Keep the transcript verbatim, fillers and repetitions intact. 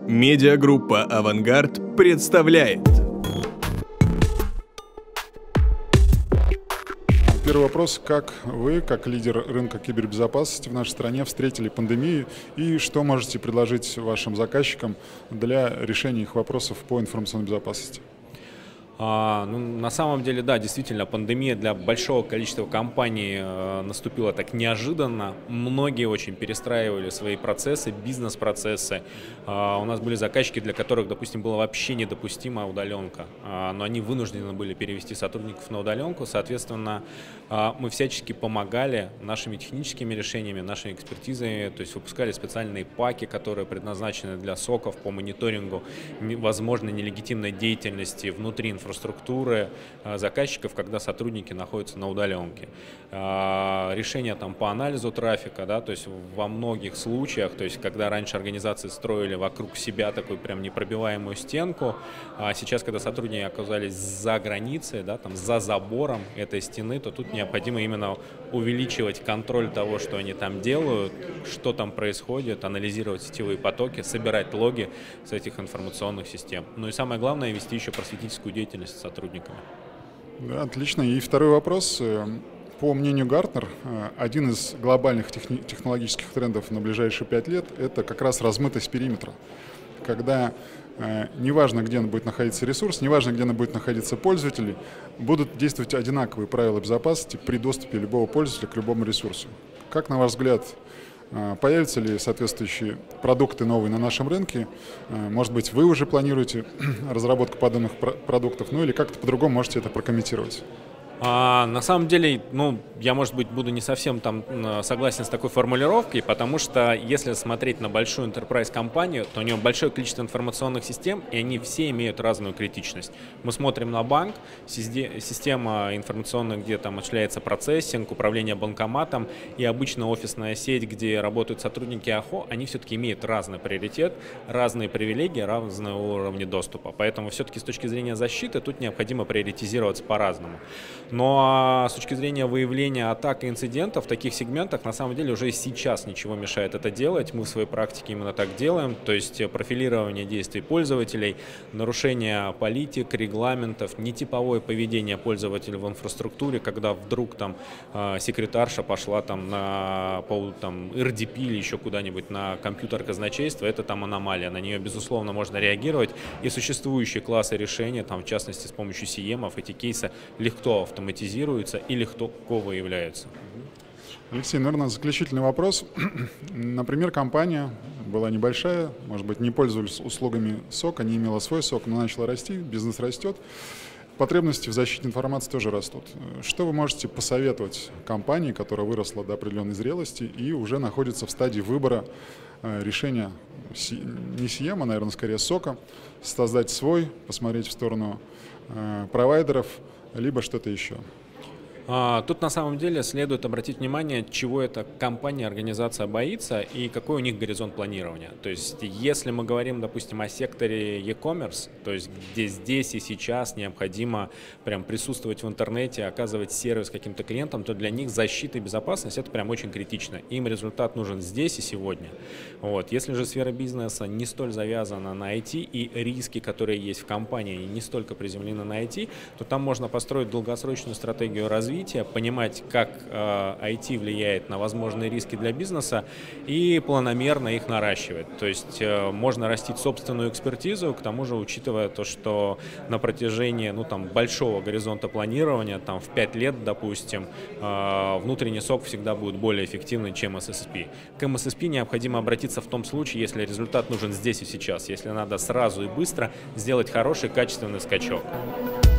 Медиагруппа «Авангард» представляет. Первый вопрос. Как вы, как лидер рынка кибербезопасности в нашей стране, встретили пандемию и что можете предложить вашим заказчикам для решения их вопросов по информационной безопасности? А, ну, на самом деле, да, действительно, пандемия для большого количества компаний э, наступила так неожиданно. Многие очень перестраивали свои процессы, бизнес-процессы. А, у нас были заказчики, для которых, допустим, была вообще недопустима удаленка, а, но они вынуждены были перевести сотрудников на удаленку. Соответственно, а, мы всячески помогали нашими техническими решениями, нашими экспертизами, то есть выпускали специальные паки, которые предназначены для соков по мониторингу возможной нелегитимной деятельности внутри инфраструктуры. инфраструктуры заказчиков, когда сотрудники находятся на удаленке. Решения там по анализу трафика, да, то есть во многих случаях, то есть когда раньше организации строили вокруг себя такую прям непробиваемую стенку, а сейчас, когда сотрудники оказались за границей, да, там за забором этой стены, то тут необходимо именно увеличивать контроль того, что они там делают, что там происходит, анализировать сетевые потоки, собирать логи с этих информационных систем. Ну и самое главное, вести еще просветительскую деятельность с сотрудниками. Да, отлично. И второй вопрос. По мнению Гартнер, один из глобальных техни- технологических трендов на ближайшие пять лет – это как раз размытость периметра. Когда э, неважно, где будет находиться ресурс, неважно, где будет находиться пользователь, будут действовать одинаковые правила безопасности при доступе любого пользователя к любому ресурсу. Как, на ваш взгляд, появятся ли соответствующие продукты новые на нашем рынке? Может быть, вы уже планируете разработку подобных продуктов, ну или как-то по-другому можете это прокомментировать? А, на самом деле, ну, я, может быть, буду не совсем там согласен с такой формулировкой, потому что если смотреть на большую enterprise-компанию, то у нее большое количество информационных систем, и они все имеют разную критичность. Мы смотрим на банк, система информационная, где там осуществляется процессинг, управление банкоматом, и обычно офисная сеть, где работают сотрудники АХО, они все-таки имеют разный приоритет, разные привилегии, разные уровни доступа. Поэтому все-таки с точки зрения защиты тут необходимо приоритизироваться по-разному. Но с точки зрения выявления атак и инцидентов в таких сегментах на самом деле уже сейчас ничего мешает это делать. Мы в своей практике именно так делаем. То есть профилирование действий пользователей, нарушение политик, регламентов, нетиповое поведение пользователя в инфраструктуре, когда вдруг там э, секретарша пошла там на по, там, эр ди пи или еще куда-нибудь на компьютер казначейства, это там аномалия. На нее, безусловно, можно реагировать. И существующие классы решения, там, в частности, с помощью си эм ов, эти кейсы легко автоматизируются или кто выявляются. Алексей, наверное, заключительный вопрос. Например, компания была небольшая, может быть, не пользовались услугами сока, не имела свой сок, но начала расти, бизнес растет. Потребности в защите информации тоже растут. Что вы можете посоветовать компании, которая выросла до определенной зрелости и уже находится в стадии выбора решения не си эм, а, наверное, скорее сока, создать свой, посмотреть в сторону провайдеров, либо что-то еще? Тут на самом деле следует обратить внимание, чего эта компания, организация боится и какой у них горизонт планирования. То есть если мы говорим, допустим, о секторе e-commerce, то есть где здесь и сейчас необходимо прям присутствовать в интернете, оказывать сервис каким-то клиентам, то для них защита и безопасность это прям очень критично. Им результат нужен здесь и сегодня. Вот. Если же сфера бизнеса не столь завязана на ай ти и риски, которые есть в компании, не столько приземлены на ай ти, то там можно построить долгосрочную стратегию развития, понимать, как э, ай ти влияет на возможные риски для бизнеса и планомерно их наращивать. То есть э, можно растить собственную экспертизу, к тому же учитывая то, что на протяжении ну, там, большого горизонта планирования, там, в пять лет, допустим, э, внутренний сок всегда будет более эффективный, чем эс эс эс пи. К эм эс эс пи необходимо обратиться в том случае, если результат нужен здесь и сейчас, если надо сразу и быстро сделать хороший, качественный скачок.